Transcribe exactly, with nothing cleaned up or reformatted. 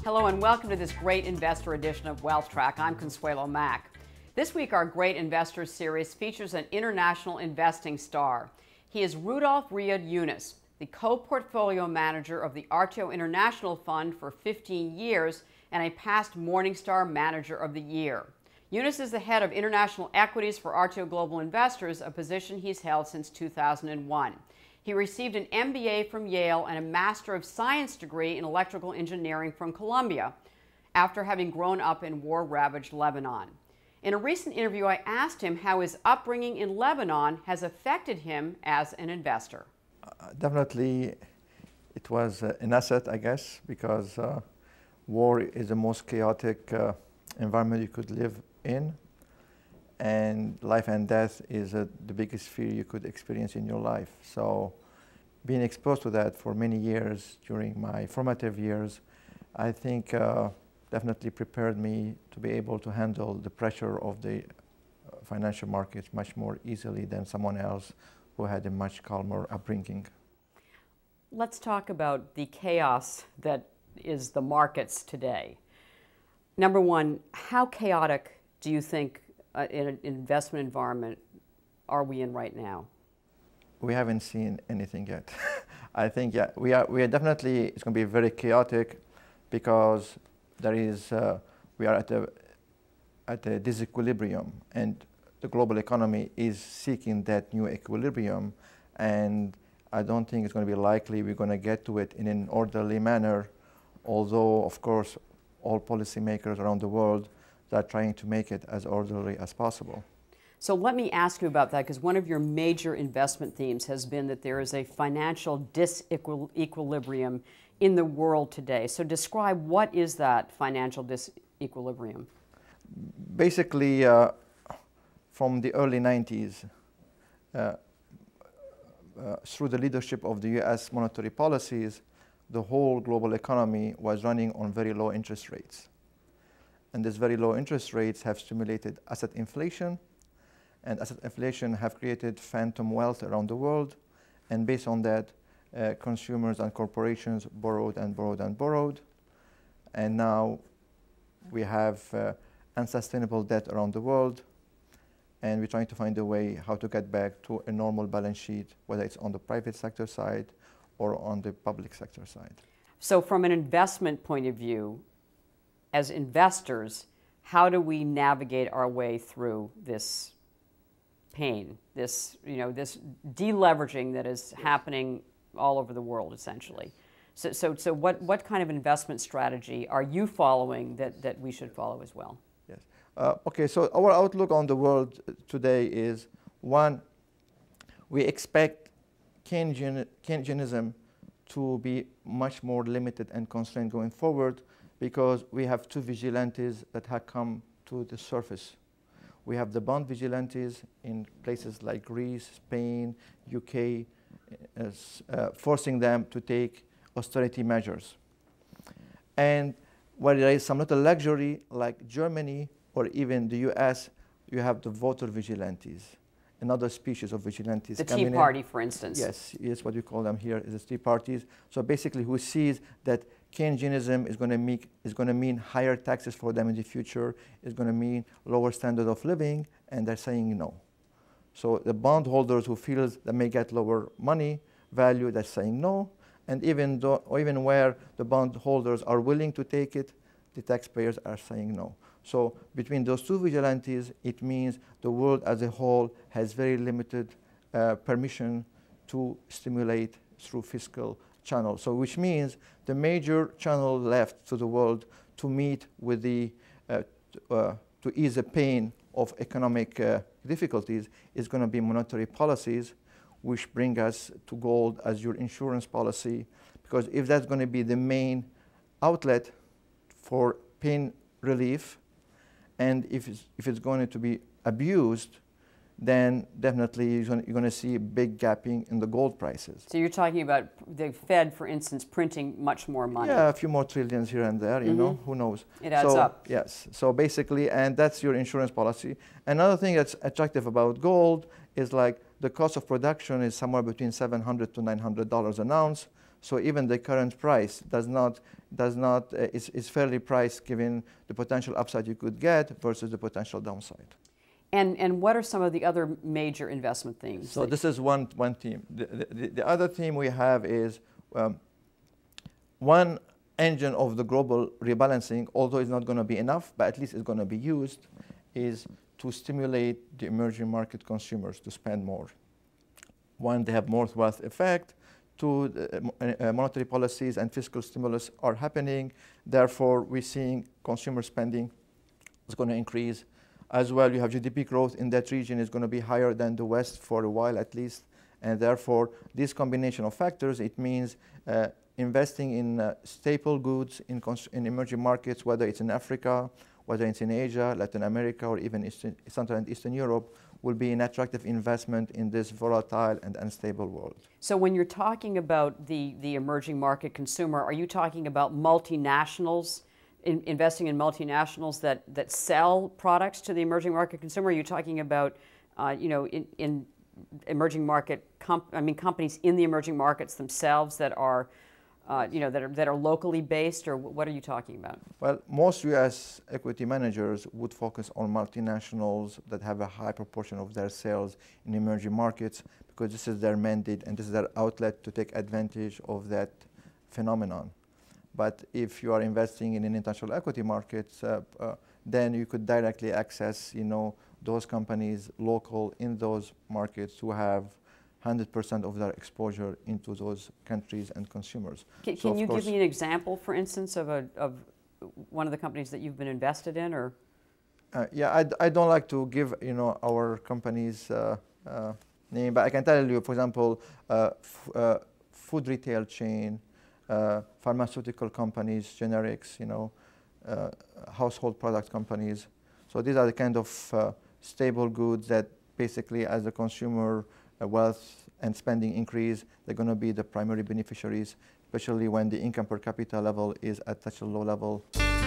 Hello and welcome to this great investor edition of WealthTrack. I'm Consuelo Mack. This week our Great Investors series features an international investing star. He is Rudolph-Riad Younes, the co-portfolio manager of the Artio International Fund for fifteen years and a past Morningstar Manager of the Year. Younes is the head of international equities for Artio Global Investors, a position he's held since two thousand one. He received an M B A from Yale and a Master of Science degree in electrical engineering from Columbia after having grown up in war-ravaged Lebanon. In a recent interview, I asked him how his upbringing in Lebanon has affected him as an investor. Uh, definitely, it was uh, an asset, I guess, because uh, war is the most chaotic uh, environment you could live in. And life and death is uh, the biggest fear you could experience in your life. So being exposed to that for many years during my formative years, I think uh, definitely prepared me to be able to handle the pressure of the uh, financial markets much more easily than someone else who had a much calmer upbringing. Let's talk about the chaos that is the markets today. Number one, how chaotic do you think Uh, in an investment environment are we in right now? We haven't seen anything yet. I think, yeah, we are, we are definitely, it's going to be very chaotic because there is, uh, we are at a, at a disequilibrium, and the global economy is seeking that new equilibrium, and I don't think it's going to be likely we're going to get to it in an orderly manner, although, of course, all policymakers around the world are trying to make it as orderly as possible. So let me ask you about that, because one of your major investment themes has been that there is a financial disequilibrium in the world today. So describe, what is that financial disequilibrium? Basically, uh, from the early nineties, uh, uh, through the leadership of the U S monetary policies, the whole global economy was running on very low interest rates. And these very low interest rates have stimulated asset inflation, and asset inflation have created phantom wealth around the world. And based on that, uh, consumers and corporations borrowed and borrowed and borrowed. And now we have uh, unsustainable debt around the world, and we're trying to find a way how to get back to a normal balance sheet, whether it's on the private sector side or on the public sector side. So from an investment point of view, as investors, how do we navigate our way through this pain, this, you know, this deleveraging that is happening all over the world, essentially? So, so, so what, what kind of investment strategy are you following that, that we should follow as well? Yes. Uh, okay, so our outlook on the world today is, one, we expect Keynesian, Keynesianism to be much more limited and constrained going forward, because we have two vigilantes that have come to the surface. We have the bond vigilantes in places like Greece, Spain, U K, as, uh, forcing them to take austerity measures. And where there is some little luxury, like Germany or even the U S, you have the voter vigilantes, another species of vigilantes. The Tea Party, for instance. Yes, yes, what you call them here is the Tea Parties. So basically, who sees that Keynesianism is going to make is going to mean higher taxes for them in the future, is going to mean lower standard of living, and they're saying no. So the bondholders who feel they may get lower money value, they're saying no. And even though, or even where the bondholders are willing to take it, the taxpayers are saying no. So between those two vigilantes, it means the world as a whole has very limited uh, permission to stimulate through fiscal channel. So which means the major channel left to the world to meet with the, uh, uh, to ease the pain of economic uh, difficulties is going to be monetary policies, which bring us to gold as your insurance policy. Because if that's going to be the main outlet for pain relief, and if it's, if it's going to be abused, then definitely you're going to see a big gapping in the gold prices. So you're talking about the Fed, for instance, printing much more money. Yeah, a few more trillions here and there, you mm-hmm. know, who knows. It adds so, up. Yes, so basically, and that's your insurance policy. Another thing that's attractive about gold is like the cost of production is somewhere between seven hundred to nine hundred dollars an ounce. So even the current price does not, does not uh, is, is fairly priced given the potential upside you could get versus the potential downside. And, and what are some of the other major investment themes? So this is one, one theme. The, the, the other theme we have is um, one engine of the global rebalancing, although it's not going to be enough, but at least it's going to be used, is to stimulate the emerging market consumers to spend more. One, they have more wealth effect. Two, uh, uh, monetary policies and fiscal stimulus are happening. Therefore, we're seeing consumer spending is going to increase. As well, you have G D P growth in that region is going to be higher than the West for a while at least. And therefore, this combination of factors, it means uh, investing in uh, staple goods in, in emerging markets, whether it's in Africa, whether it's in Asia, Latin America, or even Eastern, Central and Eastern Europe, will be an attractive investment in this volatile and unstable world. So when you're talking about the, the emerging market consumer, are you talking about multinationals, in, investing in multinationals that, that sell products to the emerging market consumer? Are you talking about, uh, you know, in, in emerging market, comp I mean, companies in the emerging markets themselves that are, uh, you know, that are, that are locally based, or what are you talking about? Well, most U S equity managers would focus on multinationals that have a high proportion of their sales in emerging markets, because this is their mandate and this is their outlet to take advantage of that phenomenon. But if you are investing in an international equity markets, uh, uh, then you could directly access, you know, those companies local in those markets who have one hundred percent of their exposure into those countries and consumers. Can, so can you course, give me an example, for instance, of, a, of one of the companies that you've been invested in? Or uh, yeah, I, I don't like to give, you know, our company's uh, uh, name, but I can tell you, for example, uh, f uh, food retail chain, uh, pharmaceutical companies, generics, you know, uh, household product companies. So these are the kind of uh, stable goods that basically, as the consumer uh, wealth and spending increase, they're going to be the primary beneficiaries, especially when the income per capita level is at such a low level.